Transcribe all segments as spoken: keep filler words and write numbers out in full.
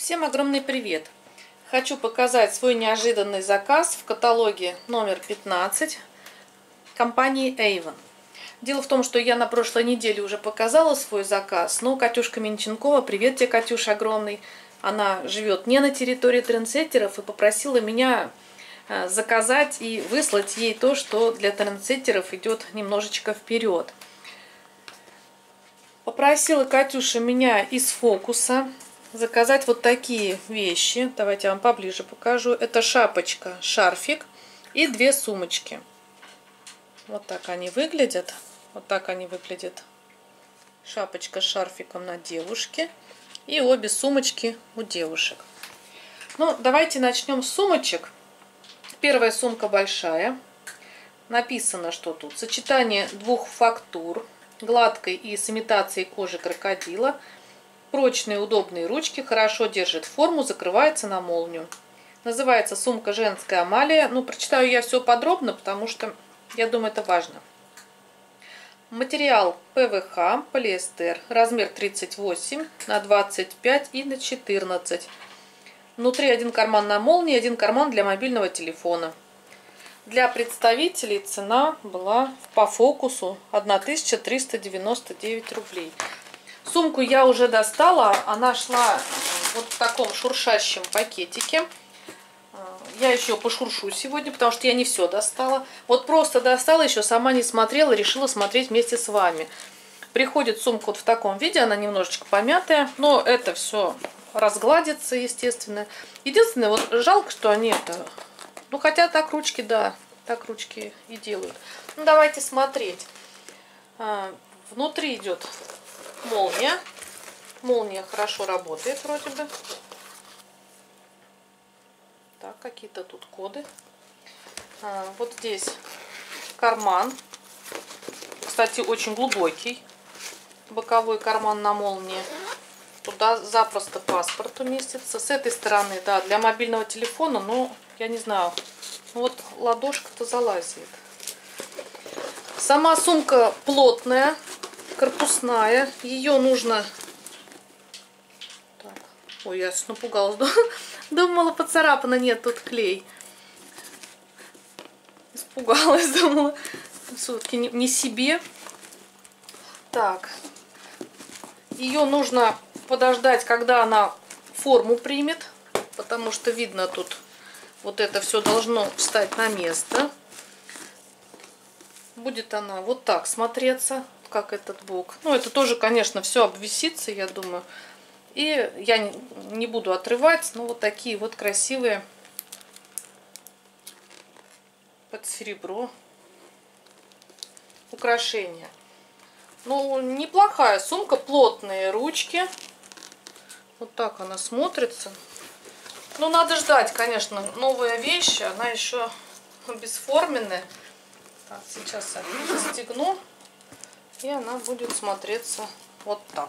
Всем огромный привет! Хочу показать свой неожиданный заказ в каталоге номер пятнадцать компании Avon. Дело в том, что я на прошлой неделе уже показала свой заказ, но Катюшка Минченкова, привет тебе, Катюша, огромный, она живет не на территории трендсеттеров и попросила меня заказать и выслать ей то, что для трендсеттеров идет немножечко вперед. Попросила Катюша меня из фокуса заказать вот такие вещи. Давайте я вам поближе покажу. Это шапочка, шарфик и две сумочки. Вот так они выглядят. Вот так они выглядят. Шапочка с шарфиком на девушке. И обе сумочки у девушек. Ну, давайте начнем с сумочек. Первая сумка большая. Написано, что тут сочетание двух фактур. Гладкой и с имитацией кожи крокодила. Прочные удобные ручки, хорошо держит форму, закрывается на молнию. Называется сумка «Женская Амалия». Ну, прочитаю я все подробно, потому что я думаю, это важно. Материал пэ вэ ха, полиэстер, размер тридцать восемь на двадцать пять и на четырнадцать. Внутри один карман на молнии, один карман для мобильного телефона. Для представителей цена была по фокусу тысяча триста девяносто девять рублей. Сумку я уже достала, она шла вот в таком шуршащем пакетике. Я еще пошуршу сегодня, потому что я не все достала. Вот просто достала, еще сама не смотрела, решила смотреть вместе с вами. Приходит сумка вот в таком виде, она немножечко помятая, но это все разгладится, естественно. Единственное, вот жалко, что они это... Ну, хотя так ручки, да, так ручки и делают. Ну, давайте смотреть. Внутри идет молния. Молния хорошо работает вроде бы. Так, какие-то тут коды. Вот здесь карман. Кстати, очень глубокий. Боковой карман на молнии. Туда запросто паспорт уместится. С этой стороны, да, для мобильного телефона, но я не знаю. Ну, вот ладошка-то залазит. Сама сумка плотная, корпусная. Ее нужно... Так. Ой, я напугалась. Думала, поцарапано. Нет, тут клей. Испугалась, думала. Все-таки не, не себе. Так. Ее нужно подождать, когда она форму примет. Потому что видно тут, вот это все должно встать на место. Будет она вот так смотреться, как этот бок. Ну, это тоже, конечно, все обвисится, я думаю. И я не, не буду отрывать, но вот такие вот красивые под серебро украшения. Ну, неплохая сумка, плотные ручки. Вот так она смотрится. Ну, надо ждать, конечно, новая вещь, она еще бесформенная. Так, сейчас я застегну, и она будет смотреться вот так.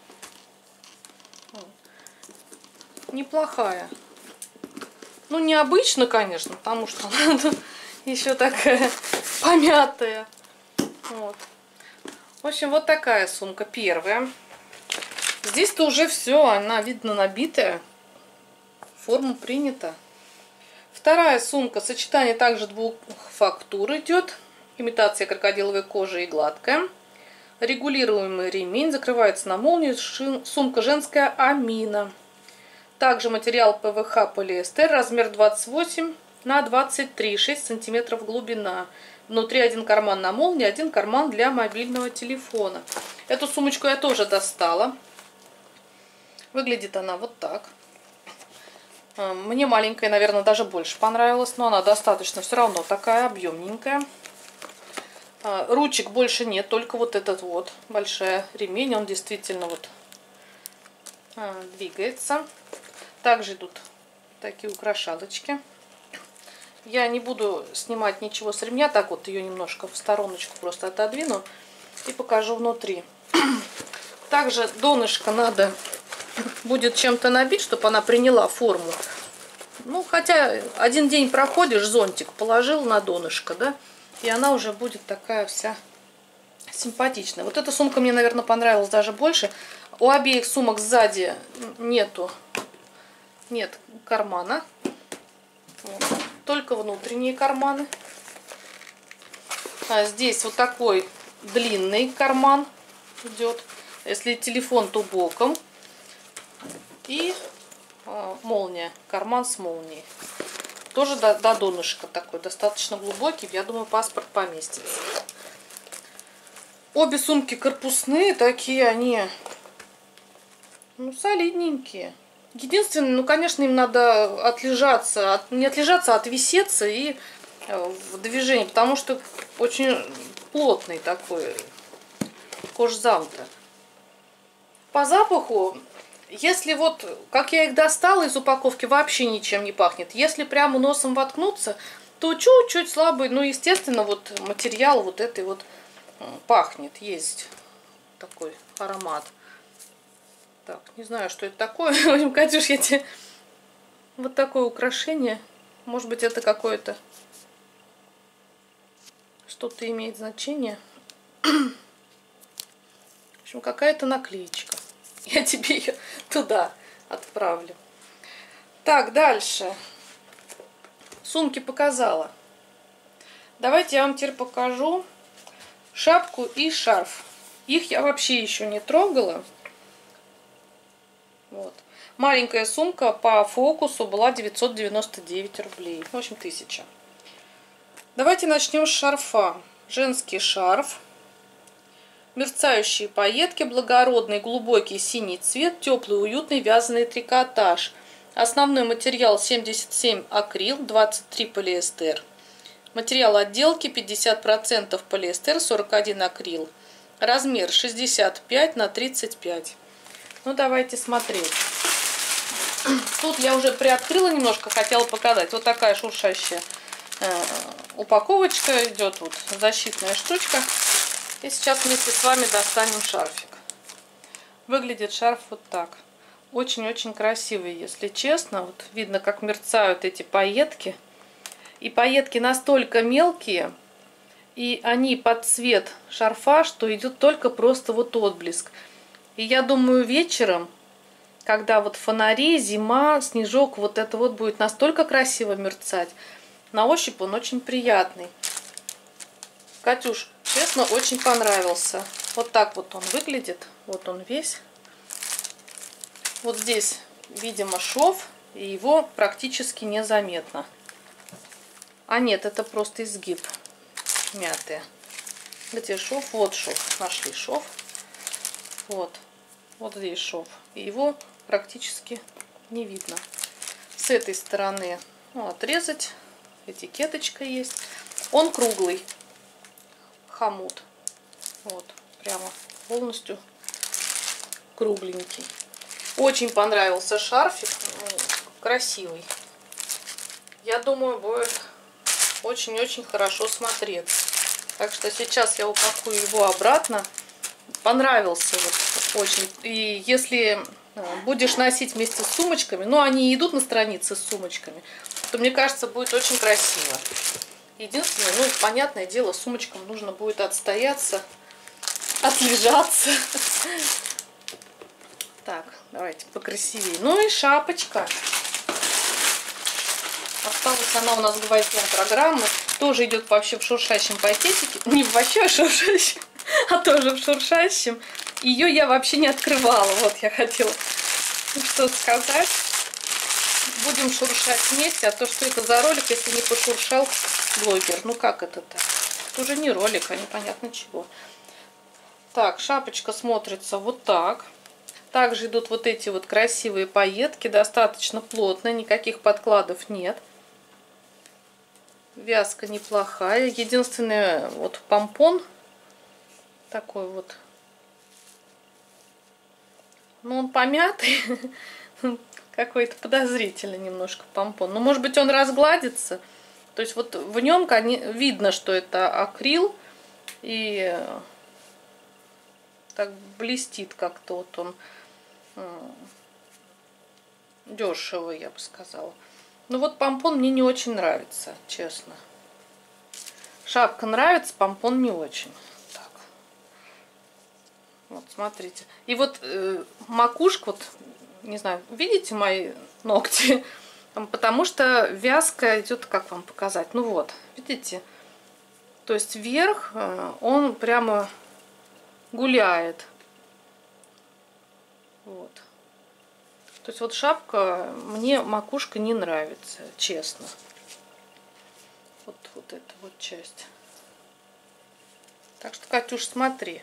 Неплохая. Ну, необычно, конечно, потому что она еще такая помятая. Вот. В общем, вот такая сумка первая. Здесь-то уже все, она, видно, набитая. Форму принята. Вторая сумка, сочетание также двух фактур идет. Имитация крокодиловой кожи и гладкая. Регулируемый ремень, закрывается на молнию. Сумка женская Амина. Также материал пэ вэ ха, полиэстер, размер двадцать восемь на двадцать три, шесть сантиметров глубина. Внутри один карман на молнии, один карман для мобильного телефона. Эту сумочку я тоже достала. Выглядит она вот так. Мне маленькая, наверное, даже больше понравилась, но она достаточно все равно такая объемненькая. Ручек больше нет, только вот этот вот большая ремень, он действительно вот двигается. Также идут такие украшалочки. Я не буду снимать ничего с ремня, так вот ее немножко в стороночку просто отодвину и покажу внутри. Также донышко надо будет чем-то набить, чтобы она приняла форму. Ну, хотя один день проходишь, зонтик положил на донышко, да, и она уже будет такая вся симпатичная. Вот эта сумка мне, наверное, понравилась даже больше. У обеих сумок сзади нету нет кармана. Вот. Только внутренние карманы. А здесь вот такой длинный карман идет. Если телефон, то боком. И э, молния. Карман с молнией. Тоже до, до донышка такой. Достаточно глубокий. Я думаю, паспорт поместится. Обе сумки корпусные. Такие они, ну, солидненькие. Единственное, ну, конечно, им надо отлежаться. От, не отлежаться, а отвисеться и э, в движении. Потому что очень плотный такой кожзам-то. По запаху, если вот, как я их достала из упаковки, вообще ничем не пахнет. Если прямо носом воткнуться, то чуть-чуть слабый, ну, естественно, вот материал вот этой вот пахнет. Есть такой аромат. Так, не знаю, что это такое. В общем, Катюш, я тебе... Вот такое украшение. Может быть, это какое-то... Что-то имеет значение. В общем, какая-то наклеечка. Я тебе ее туда отправлю. Так, дальше. Сумки показала. Давайте я вам теперь покажу шапку и шарф. Их я вообще еще не трогала. Вот. Маленькая сумка по фокусу была девятьсот девяносто девять рублей. В общем, тысяча. Давайте начнем с шарфа. Женский шарф. Мерцающие пайетки, благородный глубокий синий цвет, теплый уютный вязаный трикотаж. Основной материал семьдесят семь акрил, двадцать три полиэстер. Материал отделки пятьдесят процентов полиэстер, сорок один акрил. Размер шестьдесят пять на тридцать пять. Ну, давайте смотреть. Тут я уже приоткрыла немножко, хотела показать. Вот такая шуршащая э, упаковочка идет. Вот защитная штучка. И сейчас вместе с вами достанем шарфик. Выглядит шарф вот так. Очень-очень красивый, если честно. Вот видно, как мерцают эти пайетки. И пайетки настолько мелкие, и они под цвет шарфа, что идет только просто вот отблеск. И я думаю, вечером, когда вот фонари, зима, снежок, вот это вот будет настолько красиво мерцать. На ощупь он очень приятный. Катюш, честно, очень понравился. Вот так вот он выглядит. Вот он весь. Вот здесь, видимо, шов, и его практически незаметно. А нет, это просто изгиб мятый. Где шов? Вот шов. Нашли шов. Вот. Вот здесь шов. И его практически не видно. С этой стороны, ну, отрезать. Этикеточка есть. Он круглый. Хомут. Вот. Прямо полностью кругленький. Очень понравился шарфик. Красивый. Я думаю, будет очень-очень хорошо смотреться. Так что сейчас я упакую его обратно. Понравился вот очень. И если будешь носить вместе с сумочками, ну, они идут на странице с сумочками, то, мне кажется, будет очень красиво. Единственное, ну, понятное дело, сумочкам нужно будет отстояться, отлежаться. Так, давайте покрасивее. Ну и шапочка. Осталась она у нас гвоздем программы. Тоже идет вообще в шуршащем пакетике. Не вообще в шуршащем, а тоже в шуршащем. Ее я вообще не открывала. Вот я хотела что сказать. Будем шуршать вместе. А то, что это за ролик, если не пошуршал блогер? Ну как это так? Это уже не ролик, а непонятно чего. Так, шапочка смотрится вот так. Также идут вот эти вот красивые пайетки. Достаточно плотно, никаких подкладов нет. Вязка неплохая. Единственное, вот помпон такой вот. Ну, он помятый. Какой-то подозрительный немножко помпон. Но, может быть, он разгладится. То есть, вот в нем видно, что это акрил. И так блестит как-то вот он. Дешевый, я бы сказала. Ну вот помпон мне не очень нравится, честно. Шапка нравится, помпон не очень. Так. Вот, смотрите. И вот э, макушка, вот не знаю, видите мои ногти? Потому что вязка идет, как вам показать? Ну вот, видите? То есть вверх он прямо гуляет. Вот. То есть вот шапка, мне макушка не нравится, честно. Вот, вот эта вот часть. Так что, Катюш, смотри.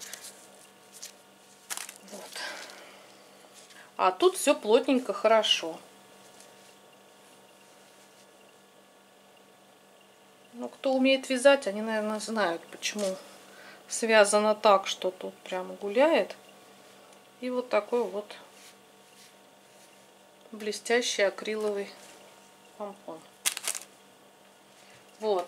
Вот. А тут все плотненько, хорошо. Ну, кто умеет вязать, они, наверное, знают, почему связано так, что тут прямо гуляет. И вот такой вот блестящий акриловый помпон. Вот.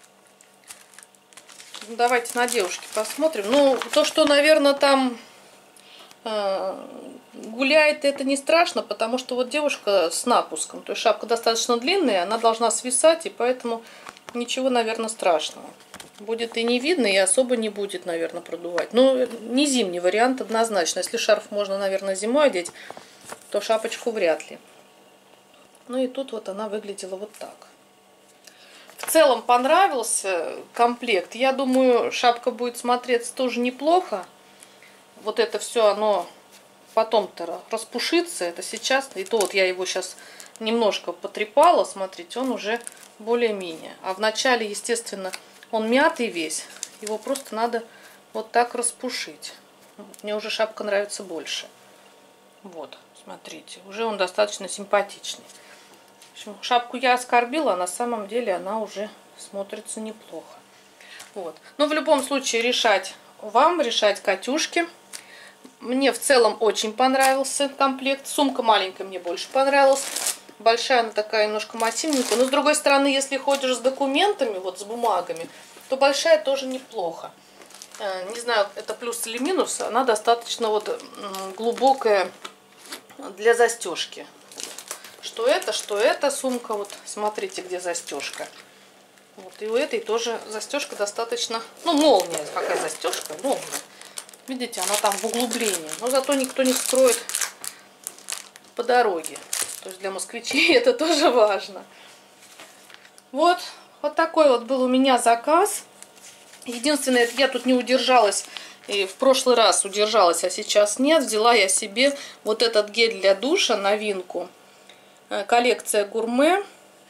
Давайте на девушке посмотрим. Ну, то, что, наверное, там э, гуляет, это не страшно, потому что вот девушка с напуском. То есть шапка достаточно длинная, она должна свисать, и поэтому ничего, наверное, страшного. Будет и не видно, и особо не будет, наверное, продувать. Ну, не зимний вариант однозначно. Если шарф можно, наверное, зимой одеть, то шапочку вряд ли. Ну и тут вот она выглядела вот так. В целом понравился комплект. Я думаю, шапка будет смотреться тоже неплохо. Вот это все оно потом-то распушится. Это сейчас. И то вот я его сейчас немножко потрепала. Смотрите, он уже более-менее. А в начале, естественно, он мятый весь. Его просто надо вот так распушить. Мне уже шапка нравится больше. Вот, смотрите. Уже он достаточно симпатичный. В общем, шапку я оскорбила, а на самом деле она уже смотрится неплохо. Вот. Но в любом случае решать вам, решать Катюшке. Мне в целом очень понравился комплект. Сумка маленькая мне больше понравилась. Большая она такая немножко массивненькая. Но с другой стороны, если ходишь с документами, вот с бумагами, то большая тоже неплохо. Не знаю, это плюс или минус. Она достаточно вот глубокая для застежки. Что это, что это сумка. Вот смотрите, где застежка. Вот, и у этой тоже застежка достаточно... Ну, молния. Какая застежка? Молния. Видите, она там в углублении. Но зато никто не строит по дороге. То есть для москвичей это тоже важно. Вот, вот такой вот был у меня заказ. Единственное, я тут не удержалась. И в прошлый раз удержалась, а сейчас нет. Взяла я себе вот этот гель для душа, новинку. Коллекция гурме.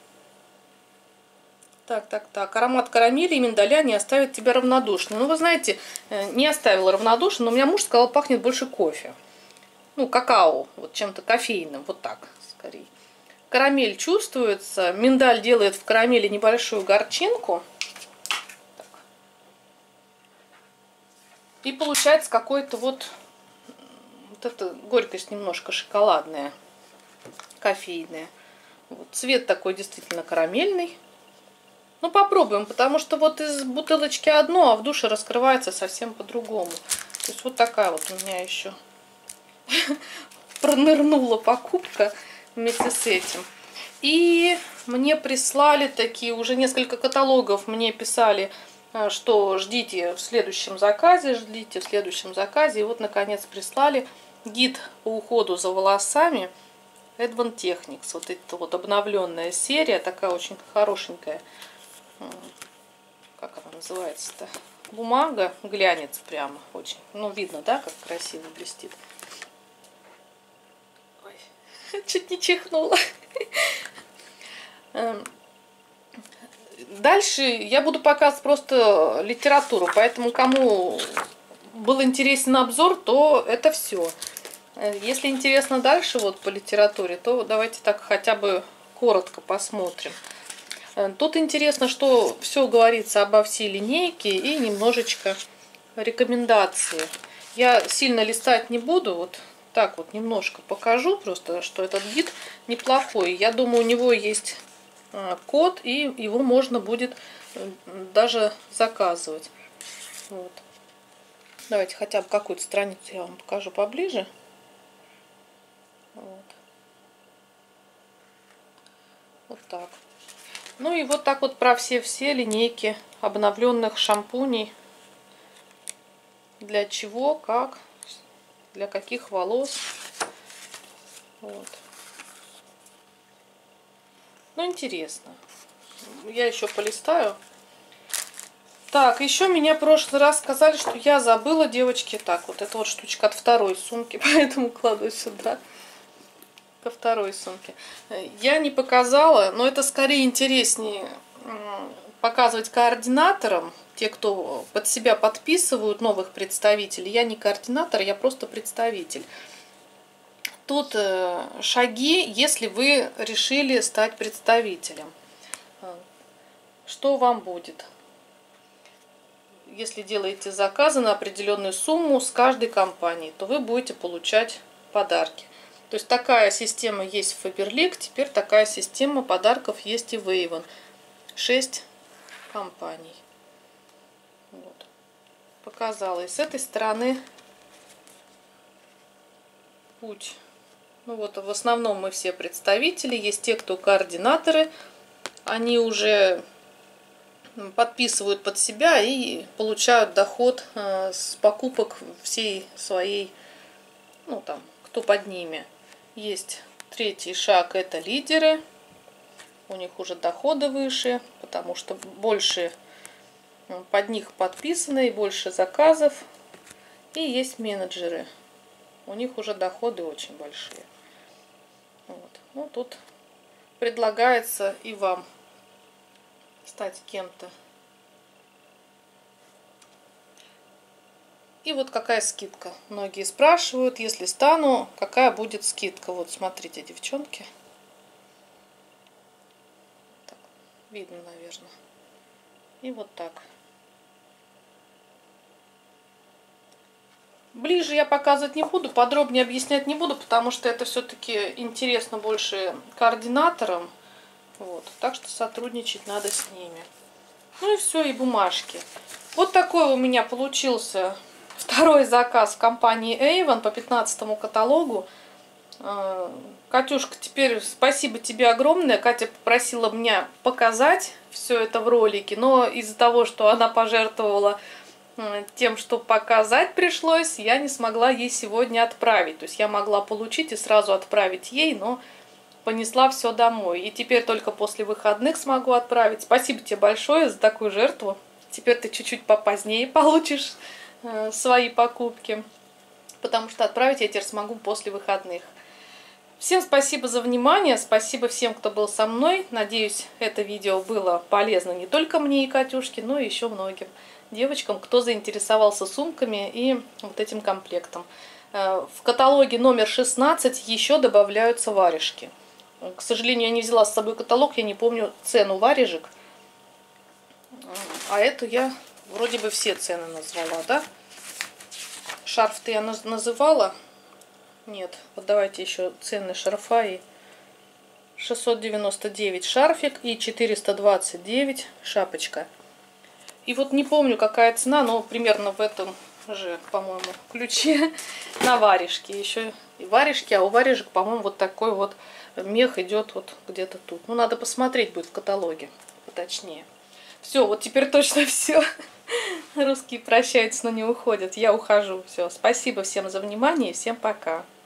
Так, так, так. Аромат карамели и миндаля не оставит тебя равнодушным. Ну, вы знаете, не оставила равнодушным, но у меня муж сказал, пахнет больше кофе. Ну, какао, вот чем-то кофейным, вот так, скорее. Карамель чувствуется. Миндаль делает в карамели небольшую горчинку. Так. И получается какой-то вот, вот эта горькость немножко шоколадная, кофейная. Вот. Цвет такой действительно карамельный. Ну, попробуем, потому что вот из бутылочки одно, а в душе раскрывается совсем по-другому. То есть вот такая вот у меня еще пронырнула покупка вместе с этим. И мне прислали такие, уже несколько каталогов мне писали, что ждите в следующем заказе, ждите в следующем заказе. И вот, наконец, прислали гид по уходу за волосами Advan Technics. Вот это вот обновленная серия, такая очень хорошенькая. Как она называется-то? Бумага, глянец прямо очень. Ну, видно, да, как красиво блестит. Ой, чуть не чихнула. Дальше я буду показывать просто литературу, поэтому кому был интересен обзор, то это все. Если интересно дальше вот по литературе, то давайте так хотя бы коротко посмотрим. Тут интересно, что все говорится обо всей линейке и немножечко рекомендации. Я сильно листать не буду, вот так вот немножко покажу, просто что этот гид неплохой. Я думаю, у него есть код, и его можно будет даже заказывать. Вот. Давайте хотя бы какую-то страницу я вам покажу поближе. Вот, вот так. Ну и вот так вот про все-все линейки обновленных шампуней. Для чего, как, для каких волос. Вот. Ну, интересно. Я еще полистаю. Так, еще меня в прошлый раз сказали, что я забыла, девочки. Так, вот эта вот штучка от второй сумки, поэтому кладу сюда. Ко второй сумке. Я не показала, но это скорее интереснее показывать координаторам, те, кто под себя подписывают новых представителей. Я не координатор, я просто представитель. Тут шаги, если вы решили стать представителем. Что вам будет? Если делаете заказы на определенную сумму с каждой компании, то вы будете получать подарки. То есть такая система есть в Faberlic, теперь такая система подарков есть и в Avon. шесть компаний. Вот. Показала. И с этой стороны путь. Ну вот, в основном мы все представители. Есть те, кто координаторы. Они уже подписывают под себя и получают доход с покупок всей своей, ну там, кто под ними. Есть третий шаг, это лидеры. У них уже доходы выше, потому что больше под них подписано и больше заказов. И есть менеджеры. У них уже доходы очень большие. Вот. Ну, тут предлагается и вам стать кем-то. И вот какая скидка. Многие спрашивают, если стану, какая будет скидка. Вот смотрите, девчонки. Так, видно, наверное. И вот так. Ближе я показывать не буду, подробнее объяснять не буду, потому что это все-таки интересно больше координаторам. Вот. Так что сотрудничать надо с ними. Ну и все, и бумажки. Вот такой у меня получился второй заказ в компании Avon по пятнадцатому каталогу. Катюшка, теперь спасибо тебе огромное. Катя попросила меня показать все это в ролике, но из-за того, что она пожертвовала тем, что показать пришлось, я не смогла ей сегодня отправить. То есть я могла получить и сразу отправить ей, но понесла все домой. И теперь только после выходных смогу отправить. Спасибо тебе большое за такую жертву. Теперь ты чуть-чуть попозднее получишь э, свои покупки, потому что отправить я теперь смогу после выходных. Всем спасибо за внимание, спасибо всем, кто был со мной. Надеюсь, это видео было полезно не только мне и Катюшке, но и еще многим девочкам, кто заинтересовался сумками и вот этим комплектом. В каталоге номер шестнадцать еще добавляются варежки. К сожалению, я не взяла с собой каталог, я не помню цену варежек. А эту я вроде бы все цены назвала, да? Шарф-то я называла. Нет, вот давайте еще цены шарфа. И шестьсот девяносто девять шарфик и четыреста двадцать девять шапочка. И вот не помню, какая цена, но примерно в этом же, по-моему, ключе на варежки. Еще и варежки, а у варежек, по-моему, вот такой вот мех идет вот где-то тут. Ну, надо посмотреть будет в каталоге поточнее. Все, вот теперь точно все. Русские прощаются, но не уходят. Я ухожу. Все, спасибо всем за внимание и всем пока.